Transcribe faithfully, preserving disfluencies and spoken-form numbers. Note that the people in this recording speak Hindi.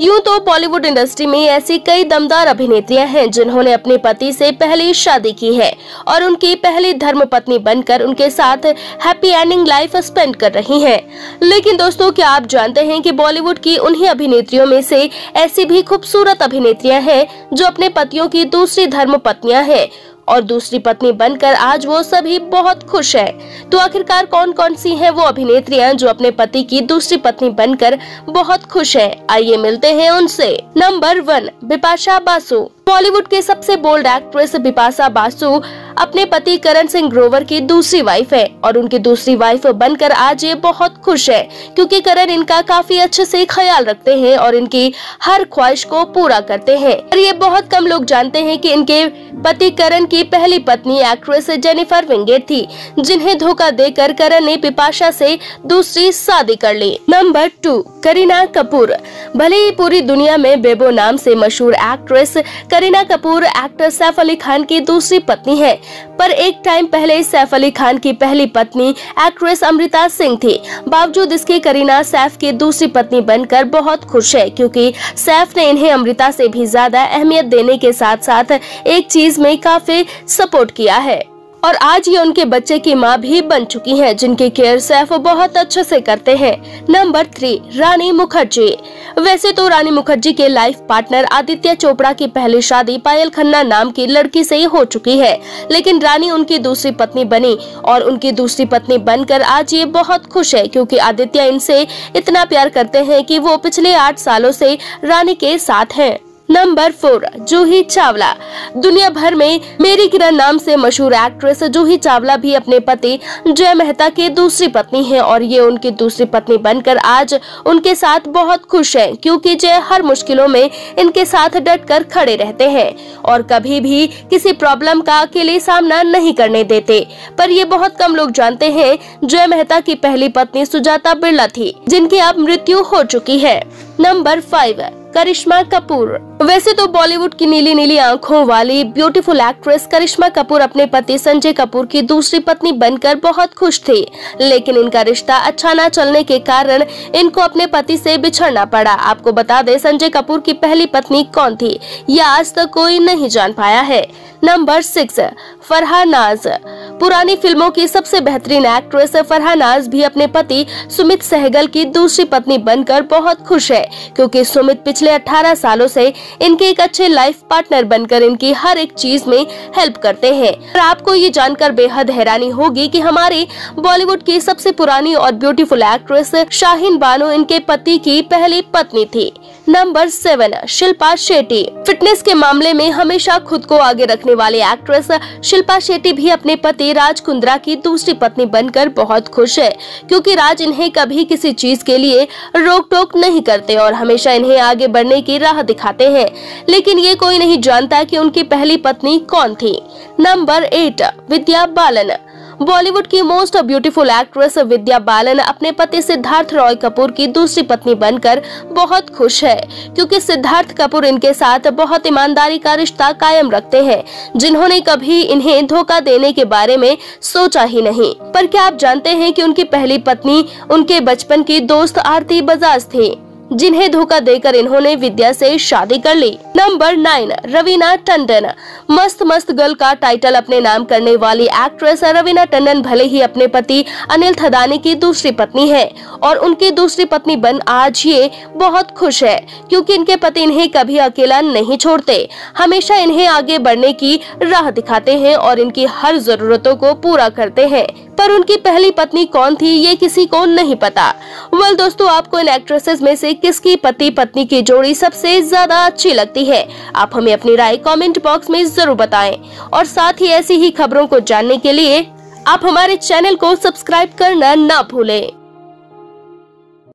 यूं तो बॉलीवुड इंडस्ट्री में ऐसी कई दमदार अभिनेत्रियां हैं जिन्होंने अपने पति से पहली शादी की है और उनकी पहली धर्मपत्नी बनकर उनके साथ हैप्पी एंडिंग लाइफ स्पेंड कर रही हैं। लेकिन दोस्तों, क्या आप जानते हैं कि बॉलीवुड की उन्हीं अभिनेत्रियों में से ऐसी भी खूबसूरत अभिनेत्रियां हैं जो अपने पतियों की दूसरी धर्मपत्नियां हैं और दूसरी पत्नी बनकर आज वो सभी बहुत खुश हैं। तो आखिरकार कौन कौन सी हैं वो अभिनेत्रियां जो अपने पति की दूसरी पत्नी बनकर बहुत खुश हैं? आइए मिलते हैं उनसे। Number one, Bipasha Basu. बॉलीवुड के सबसे बोल्ड एक्ट्रेस बिपाशा बासु अपने पति करण सिंह ग्रोवर की दूसरी वाइफ है और उनकी दूसरी वाइफ बनकर आज ये बहुत खुश है क्योंकि करण इनका काफी अच्छे से ख्याल रखते हैं और इनकी हर ख्वाहिश को पूरा करते हैं। और ये बहुत कम लोग जानते हैं कि इनके पति करण की पहली पत्नी एक्ट्रेस जेनिफर विंगेट थी, जिन्हें धोखा देकर करण ने बिपाशा से दूसरी शादी कर ली। Number two, Kareena Kapoor. भले ही पूरी दुनिया में बेबो नाम से मशहूर एक्ट्रेस करीना कपूर एक्टर सैफ अली खान की दूसरी पत्नी है, पर एक टाइम पहले सैफ अली खान की पहली पत्नी एक्ट्रेस अमृता सिंह थी। बावजूद इसके करीना सैफ की दूसरी पत्नी बनकर बहुत खुश है क्योंकि सैफ ने इन्हें अमृता से भी ज्यादा अहमियत देने के साथ साथ एक चीज में काफी सपोर्ट किया है और आज ये उनके बच्चे की माँ भी बन चुकी हैं, जिनकी केयर सैफ बहुत अच्छे से करते हैं। Number three, Rani Mukherjee. वैसे तो रानी मुखर्जी के लाइफ पार्टनर आदित्य चोपड़ा की पहली शादी पायल खन्ना नाम की लड़की से ही हो चुकी है, लेकिन रानी उनकी दूसरी पत्नी बनी और उनकी दूसरी पत्नी बनकर आज ये बहुत खुश है क्योंकि आदित्य इनसे इतना प्यार करते हैं कि वो पिछले आठ सालों से रानी के साथ हैं। Number four, Juhi Chawla. दुनिया भर में मेरी किरण नाम से मशहूर एक्ट्रेस जूही चावला भी अपने पति जय मेहता की दूसरी पत्नी हैं और ये उनकी दूसरी पत्नी बनकर आज उनके साथ बहुत खुश हैं क्योंकि जय हर मुश्किलों में इनके साथ डट कर खड़े रहते हैं और कभी भी किसी प्रॉब्लम का अकेले सामना नहीं करने देते। पर ये बहुत कम लोग जानते हैं जय मेहता की पहली पत्नी सुजाता बिरला थी, जिनकी अब मृत्यु हो चुकी है। Number five, Karisma Kapoor. वैसे तो बॉलीवुड की नीली नीली आंखों वाली ब्यूटीफुल एक्ट्रेस करिश्मा कपूर अपने पति संजय कपूर की दूसरी पत्नी बनकर बहुत खुश थी, लेकिन इनका रिश्ता अच्छा न चलने के कारण इनको अपने पति से बिछड़ना पड़ा। आपको बता दें, संजय कपूर की पहली पत्नी कौन थी यह आज तक कोई नहीं जान पाया है। नंबर सिक्स, फरहान नाज। पुरानी फिल्मों की सबसे बेहतरीन एक्ट्रेस फरहान नाज भी अपने पति सुमित सहगल की दूसरी पत्नी बनकर बहुत खुश है क्योंकि सुमित पिछले अठारह सालों से इनके एक अच्छे लाइफ पार्टनर बनकर इनकी हर एक चीज में हेल्प करते हैं। और आपको ये जानकर बेहद हैरानी होगी कि हमारी बॉलीवुड की सबसे पुरानी और ब्यूटीफुल एक्ट्रेस शाहीन बानो इनके पति की पहली पत्नी थी। Number seven, Shilpa Shetty. Fitness के मामले में हमेशा खुद को आगे रखने वाली एक्ट्रेस शिल्पा शेट्टी भी अपने पति राज कुंद्रा की दूसरी पत्नी बनकर बहुत खुश है क्योंकि राज इन्हें कभी किसी चीज के लिए रोक टोक नहीं करते और हमेशा इन्हें आगे बढ़ने की राह दिखाते हैं, लेकिन ये कोई नहीं जानता कि उनकी पहली पत्नी कौन थी। Number eight, Vidya Balan. बॉलीवुड की most beautiful actress Vidya Balan अपने पति सिद्धार्थ रॉय कपूर की दूसरी पत्नी बनकर बहुत खुश है क्योंकि सिद्धार्थ कपूर इनके साथ बहुत ईमानदारी का रिश्ता कायम रखते हैं, जिन्होंने कभी इन्हें धोखा देने के बारे में सोचा ही नहीं। पर क्या आप जानते हैं कि उनकी पहली पत्नी उनके बचपन की दोस्त आरती बजाज थी, जिन्हें धोखा देकर इन्होंने विद्या से शादी कर ली। Number nine, Raveena Tandon. मस्त मस्त गर्ल का टाइटल अपने नाम करने वाली एक्ट्रेस रवीना टंडन भले ही अपने पति अनिल थदानी की दूसरी पत्नी है और उनकी दूसरी पत्नी बन आज ये बहुत खुश है क्योंकि इनके पति इन्हें कभी अकेला नहीं छोड़ते, हमेशा इन्हें आगे बढ़ने की राह दिखाते हैं और इनकी हर जरूरतों को पूरा करते हैं। पर उनकी पहली पत्नी कौन थी ये किसी को नहीं पता। वेल दोस्तों, आपको इन एक्ट्रेसेस में से किसकी पति पत्नी की जोड़ी सबसे ज्यादा अच्छी लगती है? आप हमें अपनी राय कमेंट बॉक्स में जरूर बताएं और साथ ही ऐसी ही खबरों को जानने के लिए आप हमारे चैनल को सब्सक्राइब करना ना भूलें।